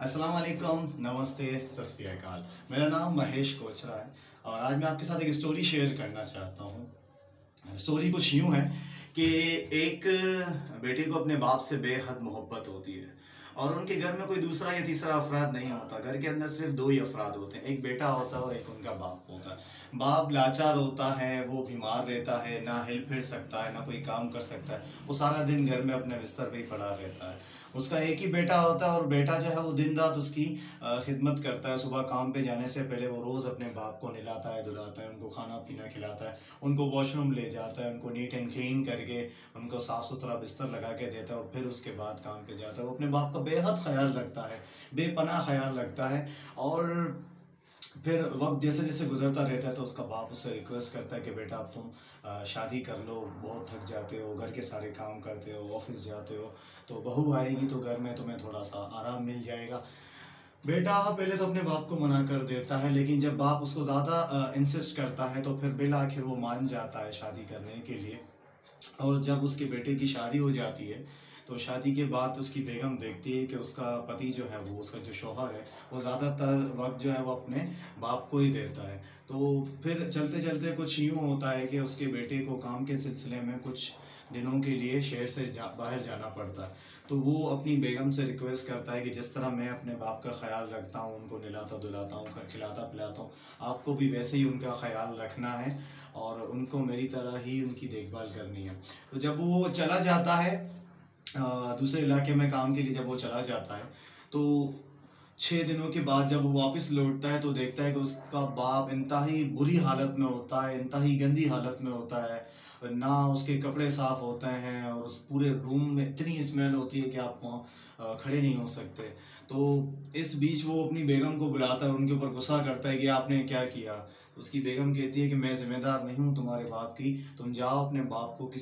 अस्सलाम वालेकुम, नमस्ते, सत श्री अकाल। मेरा नाम महेश कोचरा है और आज मैं आपके साथ एक स्टोरी शेयर करना चाहता हूँ। स्टोरी कुछ यूँ है कि एक बेटे को अपने बाप से बेहद मोहब्बत होती है और उनके घर में कोई दूसरा या तीसरा अफराद नहीं होता। घर के अंदर सिर्फ दो ही अफराद होते हैं, एक बेटा होता है और एक उनका बाप होता है। बाप लाचार होता है, वो बीमार रहता है, ना हिल फिर सकता है, ना कोई काम कर सकता है। वो सारा दिन घर में अपने बिस्तर पे ही पड़ा रहता है। उसका एक ही बेटा होता है और बेटा जो है वो दिन रात उसकी खिदमत करता है। सुबह काम पे जाने से पहले वो रोज़ अपने बाप को नहलाता है, धुलाता है, उनको खाना पीना खिलाता है, उनको वॉशरूम ले जाता है, उनको नीट एंड क्लीन करके उनको साफ़ सुथरा बिस्तर लगा के देता है और फिर उसके बाद काम पे जाता है। वो अपने बाप का बेहद ख्याल रखता है, बेपनाह ख्याल रखता है। और फिर वक्त जैसे जैसे गुजरता रहता है तो उसका बाप उससे रिक्वेस्ट करता है कि बेटा अब तुम शादी कर लो, बहुत थक जाते हो, घर के सारे काम करते हो, ऑफिस जाते हो, तो बहू आएगी तो घर में तुम्हें थोड़ा सा आराम मिल जाएगा। बेटा पहले तो अपने बाप को मना कर देता है, लेकिन जब बाप उसको ज़्यादा इंसिस्ट करता है तो फिर बिल आखिर वो मान जाता है शादी करने के लिए। और जब उसके बेटे की शादी हो जाती है तो शादी के बाद उसकी बेगम देखती है कि उसका पति जो है वो, उसका जो शौहर है, वो ज़्यादातर वक्त जो है वो अपने बाप को ही देता है। तो फिर चलते चलते कुछ यूँ होता है कि उसके बेटे को काम के सिलसिले में कुछ दिनों के लिए शहर से बाहर जाना पड़ता है। तो वो अपनी बेगम से रिक्वेस्ट करता है कि जिस तरह मैं अपने बाप का ख्याल रखता हूँ, उनको नहलाता धुलाता हूँ, खिलाता पिलाता हूँ, आपको भी वैसे ही उनका ख्याल रखना है और उनको मेरी तरह ही उनकी देखभाल करनी है। तो जब वो चला जाता है दूसरे इलाके में काम के लिए, जब वो चला जाता है तो 6 दिनों के बाद जब वो वापस लौटता है तो देखता है कि उसका बाप इंतहाई बुरी हालत में होता है, इंतहाई गंदी हालत में होता है। ना उसके कपड़े साफ़ होते हैं और उस पूरे रूम में इतनी स्मेल होती है कि आप वहाँ खड़े नहीं हो सकते। तो इस बीच वो अपनी बेगम को बुलाता है, उनके ऊपर गुस्सा करता है कि आपने क्या किया। तो उसकी बेगम कहती है कि मैं ज़िम्मेदार नहीं हूँ तुम्हारे बाप की, तुम जाओ अपने बाप को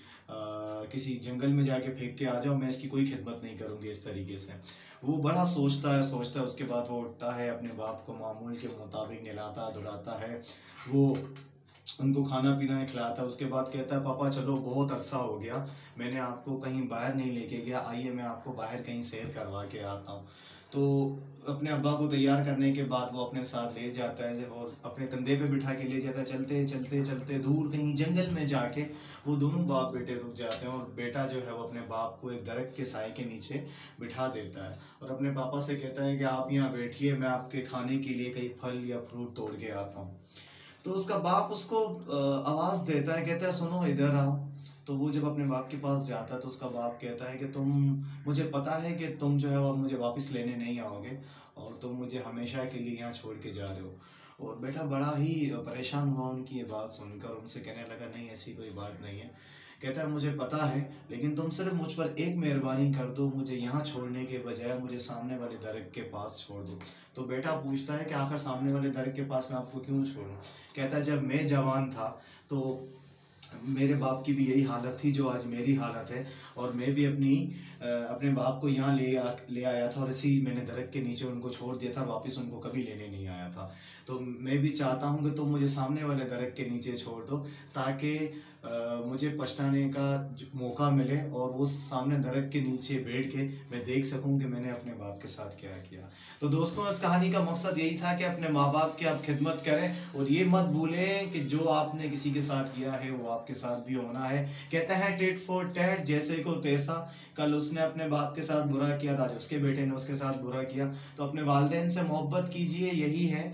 किसी जंगल में जाके फेंक के आ जाओ, मैं इसकी कोई खिदमत नहीं करूँगी इस तरीके से। वो बड़ा सोचता है, उसके बाद वो उठता है, अपने बाप को मामूल के मुताबिक नहलाता धुलाता है, वो उनको खाना पीना खिलाता है। उसके बाद कहता है पापा चलो बहुत अरसा हो गया, मैंने आपको कहीं बाहर नहीं लेके गया, आइए मैं आपको बाहर कहीं सैर करवा के आता हूँ। तो अपने अब्बा को तैयार करने के बाद वो अपने साथ ले जाता है और अपने कंधे पे बिठा के ले जाता है। चलते चलते चलते दूर कहीं जंगल में जाके वो दोनों बाप बेटे रुक जाते हैं और बेटा जो है वो अपने बाप को एक दरख्त के साए के नीचे बिठा देता है और अपने पापा से कहता है कि आप यहाँ बैठिए, मैं आपके खाने के लिए कहीं फल या फ्रूट तोड़ के आता हूँ। तो उसका बाप उसको आवाज़ देता है, कहता है सुनो इधर आओ। तो वो जब अपने बाप के पास जाता है तो उसका बाप कहता है कि तुम, मुझे पता है कि तुम जो है वो मुझे वापस लेने नहीं आओगे और तुम मुझे हमेशा के लिए यहाँ छोड़ के जा रहे हो। और बेटा बड़ा ही परेशान हुआ उनकी ये बात सुनकर, उनसे कहने लगा नहीं ऐसी कोई बात नहीं है। कहता है मुझे पता है, लेकिन तुम सिर्फ मुझ पर एक मेहरबानी कर दो, मुझे यहाँ छोड़ने के बजाय मुझे सामने वाले दरख्त के पास छोड़ दो। तो बेटा पूछता है कि आखिर सामने वाले दरख्त के पास मैं आपको क्यों छोड़ूं। कहता है जब मैं जवान था तो मेरे बाप की भी यही हालत थी जो आज मेरी हालत है और मैं भी अपने बाप को यहाँ ले आया था और इसी मैंने दरख्त के नीचे उनको छोड़ दिया था, वापस उनको कभी लेने नहीं आया था। तो मैं भी चाहता हूँ कि तुम मुझे सामने वाले दरख्त के नीचे छोड़ दो ताकि मुझे पछताने का मौका मिले और वो सामने दरख्त के नीचे बैठ के मैं देख सकूं कि मैंने अपने बाप के साथ क्या किया। तो दोस्तों इस कहानी का मकसद यही था कि अपने माँ बाप की आप खिदमत करें और ये मत भूलें कि जो आपने किसी के साथ किया है वो आपके साथ भी होना है। कहते हैं टिट फॉर टैट, जैसे को तैसा। कल उसने अपने बाप के साथ बुरा किया था, आज उसके बेटे ने उसके साथ बुरा किया। तो अपने वालिदैन से मोहब्बत कीजिए, यही है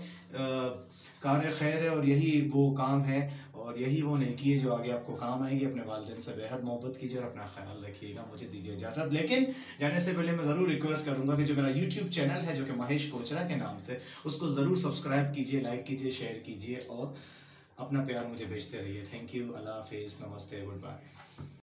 कार खैर है और यही वो काम है और यही वो नेकी है जो आगे आपको काम आएगी। अपने वालिदैन से बेहद मोहब्बत कीजिए और अपना ख्याल रखिएगा। मुझे दीजिए इजाज़त, लेकिन जाने से पहले मैं ज़रूर रिक्वेस्ट करूंगा कि जो मेरा यूट्यूब चैनल है जो कि महेश कोचरा के नाम से, उसको ज़रूर सब्सक्राइब कीजिए, लाइक कीजिए, शेयर कीजिए और अपना प्यार मुझे भेजते रहिए। थैंक यू, अल्लाह हाफिज़, नमस्ते, गुड बाय।